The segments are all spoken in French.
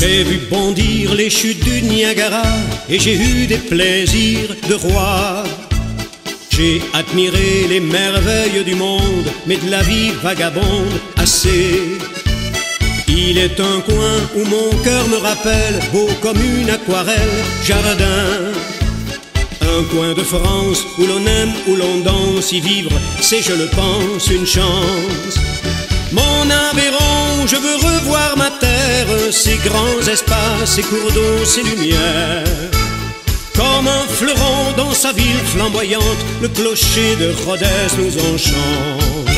J'ai vu bondir les chutes du Niagara et j'ai eu des plaisirs de roi. J'ai admiré les merveilles du monde, mais de la vie vagabonde assez. Il est un coin où mon cœur me rappelle, beau comme une aquarelle, jardin. Un coin de France où l'on aime, où l'on danse, y vivre, c'est, je le pense, une chance. Mon Aveyron, je veux revoir ma terre, ses grands espaces, ses cours d'eau, ses lumières. Comme un fleuron dans sa ville flamboyante, le clocher de Rodez nous enchante.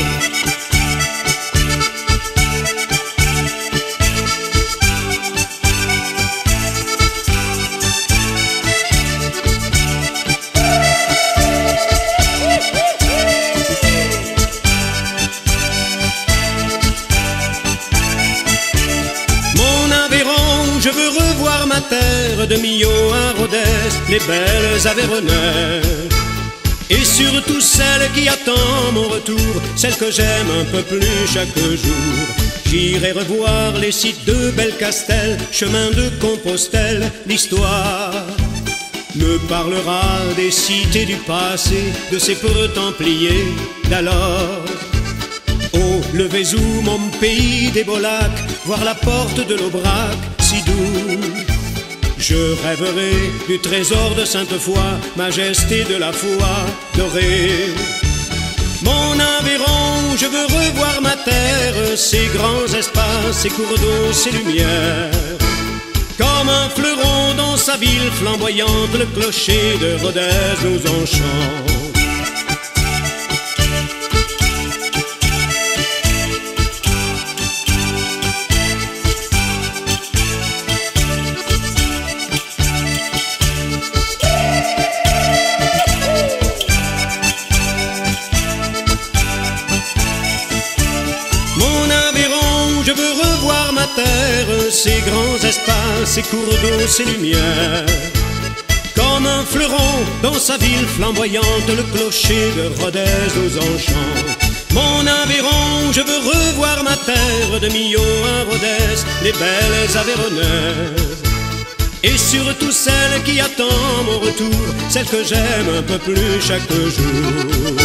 Je veux revoir ma terre de Millau à Rodez, les belles Aveyronnaises. Et surtout celle qui attend mon retour, celle que j'aime un peu plus chaque jour. J'irai revoir les sites de Belcastel, chemin de Compostelle, l'histoire me parlera des cités du passé, de ces peureux templiers d'alors. Oh, le Vézou, mon pays des beaux lacs, voir la porte de l'Aubrac, si doux. Je rêverai du trésor de Sainte-Foy, majesté de la foi dorée. Mon Aveyron, je veux revoir ma terre, ses grands espaces, ses cours d'eau, ses lumières. Comme un fleuron dans sa ville flamboyante, le clocher de Rodez nous enchante. Je veux revoir ma terre, ses grands espaces, ses cours d'eau, ses lumières. Comme un fleuron dans sa ville flamboyante, le clocher de Rodez nous enchante. Mon Aveyron, je veux revoir ma terre de Millau à Rodez, les belles Aveyronnaises. Et surtout celle qui attend mon retour, celle que j'aime un peu plus chaque jour.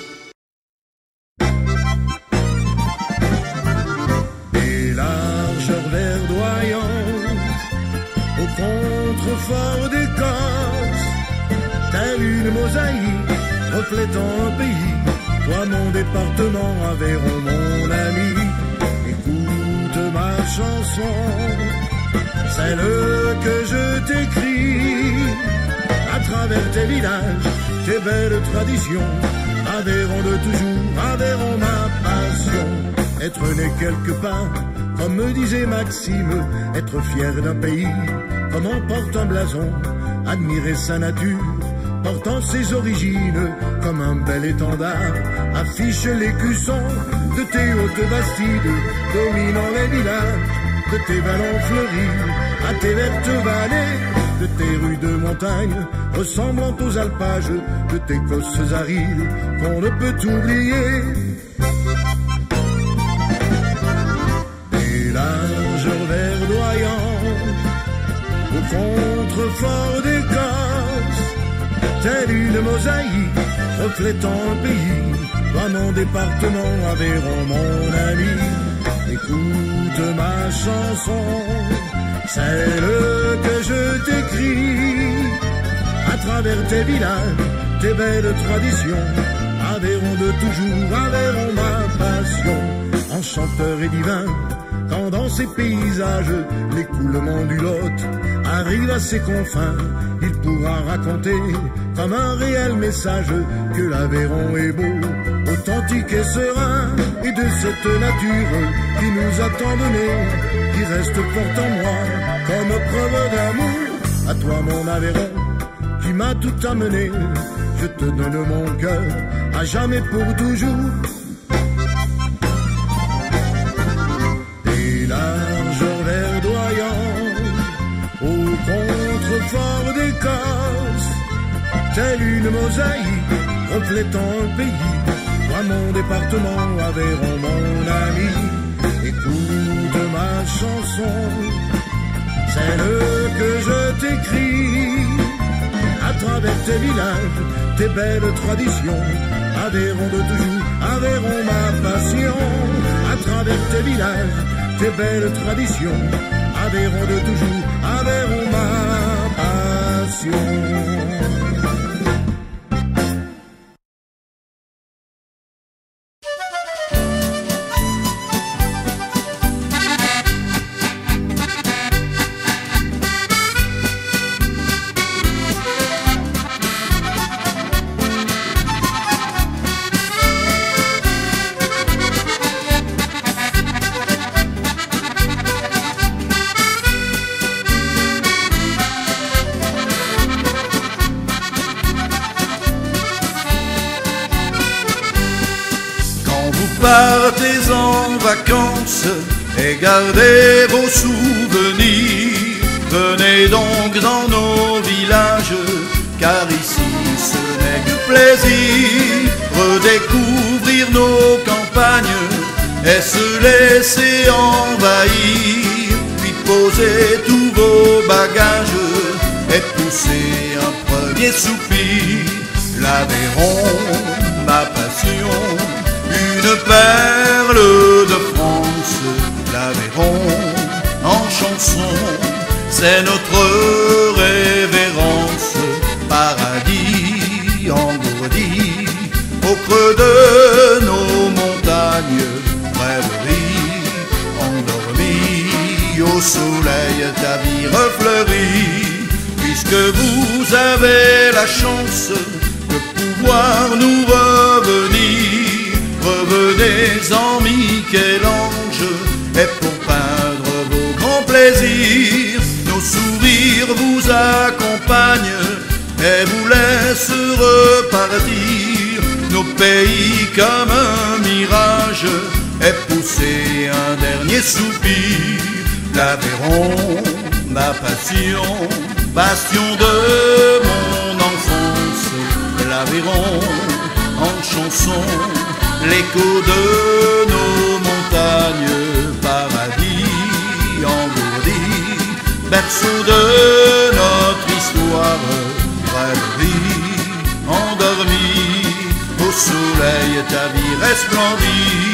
Contrefort d'Écosse, telle une mosaïque reflétant un pays, toi mon département Aveyron mon ami, écoute ma chanson, celle que je t'écris, à travers tes villages, tes belles traditions, Aveyron de toujours, Aveyron ma passion, être né quelque part, comme me disait Maxime, être fier d'un pays, comme on porte un blason, admirer sa nature, portant ses origines, comme un bel étendard, affiche l'écusson de tes hautes bastides, dominant les villages, de tes vallons fleuris, à tes vertes vallées, de tes rues de montagne, ressemblant aux alpages, de tes cosses arides, qu'on ne peut oublier. Verdoyant au contrefort d'Écosse, telle une mosaïque reflétant un pays, toi mon département Aveyron mon ami, écoute ma chanson, celle que je t'écris, à travers tes villages, tes belles traditions, Aveyron de toujours, Aveyron ma passion, enchanteur et divin. Quand dans ces paysages, l'écoulement du Lot arrive à ses confins, il pourra raconter comme un réel message que l'Aveyron est beau, authentique et serein, et de cette nature qui nous a tant donné, qui reste forte en moi comme preuve d'amour. À toi mon Aveyron, qui m'a tout amené, je te donne mon cœur, à jamais pour toujours. Contrefort d'Écosse, telle une mosaïque reflétant un pays, toi mon département Aveyron mon ami, écoute ma chanson, celle que je t'écris. À travers tes villages, tes belles traditions, Aveyron de toujours, Aveyron ma passion. À travers tes villages, tes belles traditions, Aveyron de toujours, Aveyron ma passion. Partez en vacances et gardez vos souvenirs. Venez donc dans nos villages, car ici ce n'est que plaisir. Redécouvrir nos campagnes et se laisser envahir. Puis poser tous vos bagages et pousser un premier soupir. L'Aveyron, ma passion, une perle de France, l'Aveyron en chanson, c'est notre révérence. Paradis engourdi au creux de nos montagnes, rêverie endormie au soleil, ta vie refleurie. Puisque vous avez la chance de pouvoir nous revenir, revenez en Michel-Ange et pour peindre vos grands plaisirs. Nos sourires vous accompagnent et vous laissent repartir. Nos pays comme un mirage et pousser un dernier soupir. L'Aveyron, ma passion, bastion de mon enfance. L'Aveyron en chanson, l'écho de nos montagnes, paradis engourdi, berceau de notre histoire, rêverie endormie, au soleil ta vie resplendit.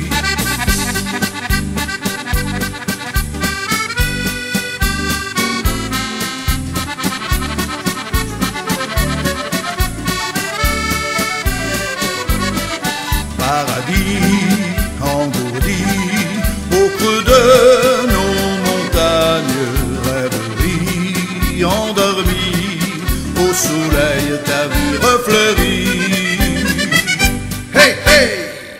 Paradis engourdi au creux de nos montagnes, rêverie endormie, au soleil ta vie refleurit. Hey, hey!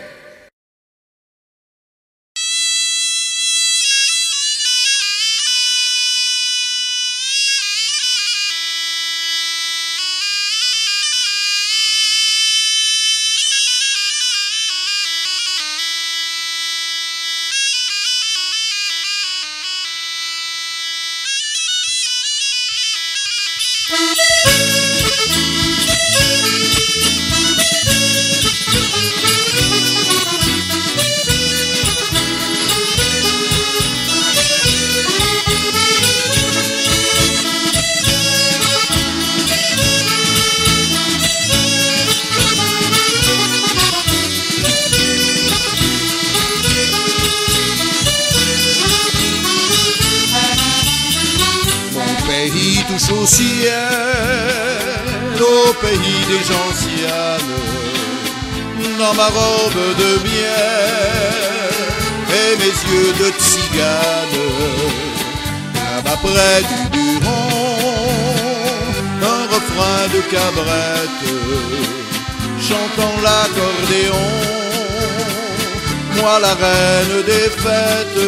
Touche au ciel, au pays des gentianes, dans ma robe de miel et mes yeux de tzigane. Là-bas près du Buron, un refrain de cabrette, chantant l'accordéon, moi la reine des fêtes.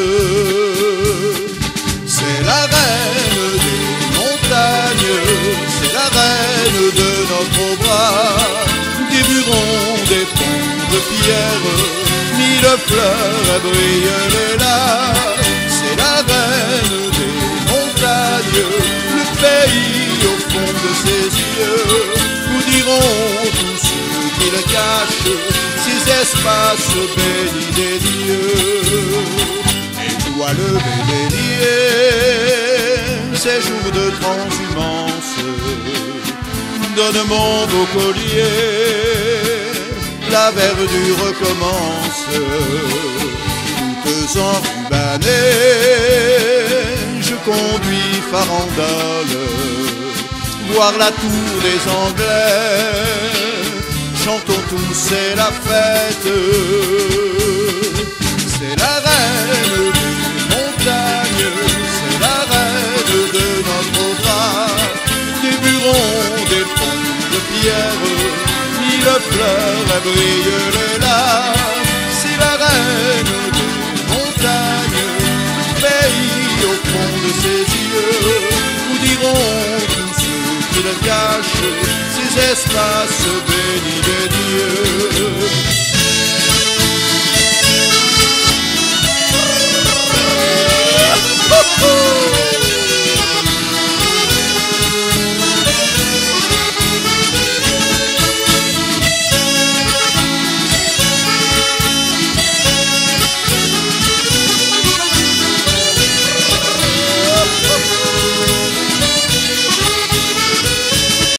C'est la reine des montagnes, c'est la reine de notre bras, des burons, des ponts de pierre, mille fleurs brillent les lacs. C'est la reine des montagnes, le pays au fond de ses yeux. Nous dirons tous ceux qui le cachent, ces espaces bénis des dieux. Et toi le bélier, ces jours de transhumance. Donne mon beau collier, la verdure recommence. Toutes enrubannées, je conduis farandole, voir la tour des Anglais. Chantons tous, c'est la fête, c'est la reine des montagnes, c'est la reine de notre bras. Des burons, des ponts de pierre, mille fleurs brillent les larmes. C'est la reine des montagnes, du pays au fond de ses yeux. Nous dirons tous ceux qui le cachent, ces espaces bénis des dieux.